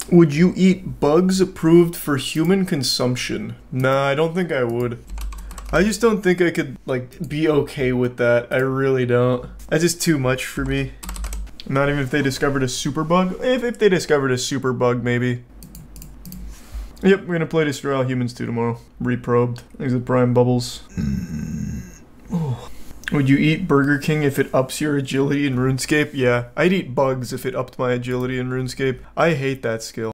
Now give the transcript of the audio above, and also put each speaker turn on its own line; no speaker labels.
Would you eat bugs approved for human consumption? Nah, I don't think I would. I just don't think I could, like, be okay with that. I really don't. That's just too much for me. Not even if they discovered a super bug. If they discovered a super bug, maybe. Yep, we're gonna play Destroy All Humans 2 tomorrow. Reprobed. Exit Prime Bubbles. Oh. Would you eat Burger King if it ups your agility in RuneScape? Yeah, I'd eat bugs if it upped my agility in RuneScape. I hate that skill.